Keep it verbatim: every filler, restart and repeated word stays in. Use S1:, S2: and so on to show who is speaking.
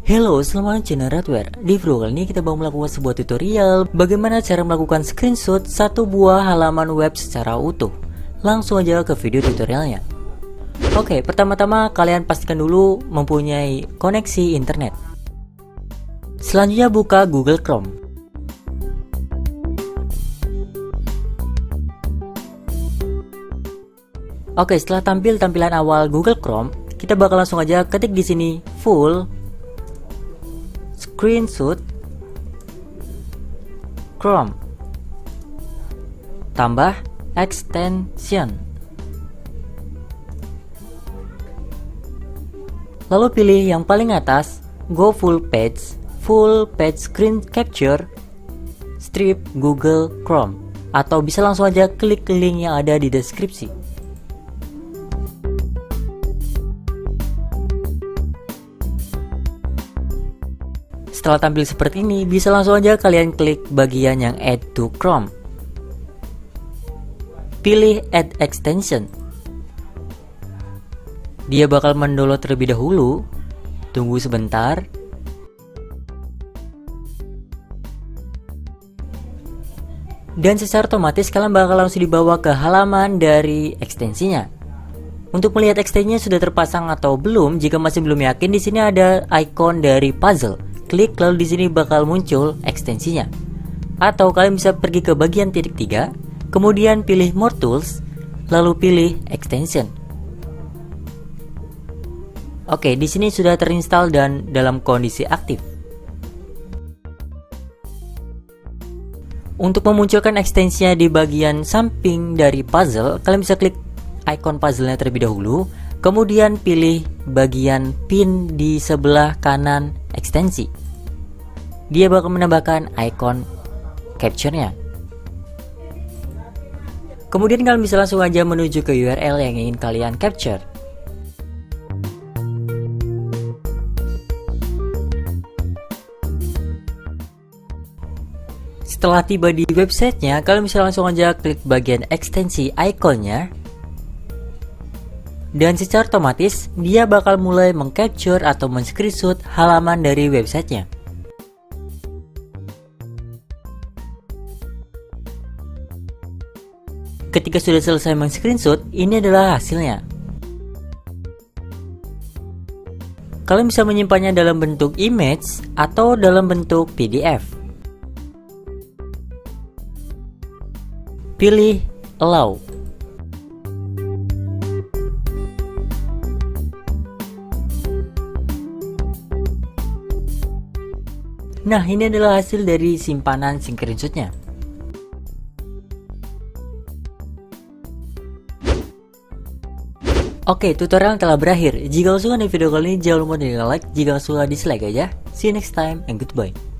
S1: Halo, selamat datang di channel Redware. Di video kali ini kita mau melakukan sebuah tutorial bagaimana cara melakukan screenshot satu buah halaman web secara utuh. Langsung aja ke video tutorialnya. Oke, pertama-tama kalian pastikan dulu mempunyai koneksi internet. Selanjutnya buka Google Chrome. Oke, setelah tampil tampilan awal Google Chrome, kita bakal langsung aja ketik di sini full screenshot Chrome tambah extension. Lalu pilih yang paling atas, go full page, full page screen capture strip Google Chrome, atau bisa langsung aja klik link yang ada di deskripsi. Setelah tampil seperti ini, bisa langsung aja kalian klik bagian yang add to Chrome. Pilih add extension. Dia bakal mendownload terlebih dahulu. Tunggu sebentar. Dan secara otomatis kalian bakal langsung dibawa ke halaman dari ekstensinya. Untuk melihat ekstensinya sudah terpasang atau belum, jika masih belum yakin, di sini ada icon dari puzzle. Klik lalu di sini bakal muncul ekstensinya. Atau kalian bisa pergi ke bagian titik tiga, kemudian pilih More Tools, lalu pilih Extension. Oke, di sini sudah terinstall dan dalam kondisi aktif. Untuk memunculkan ekstensinya di bagian samping dari puzzle, kalian bisa klik icon puzzle-nya terlebih dahulu, kemudian pilih bagian pin di sebelah kanan ekstensi. Dia bakal menambahkan icon capture-nya. Kemudian kalian bisa langsung aja menuju ke U R L yang ingin kalian capture. Setelah tiba di websitenya, kalian bisa langsung aja klik bagian ekstensi ikonnya. Dan secara otomatis dia bakal mulai mengcapture atau men-screenshot halaman dari websitenya. Ketika sudah selesai men-screenshot, ini adalah hasilnya. Kalian bisa menyimpannya dalam bentuk image atau dalam bentuk P D F. Pilih allow. Nah, ini adalah hasil dari simpanan screenshotnya. Oke, tutorial telah berakhir. Jika suka nih video kali ini, jangan lupa di like. Jika suka, dislike aja. See you next time and goodbye.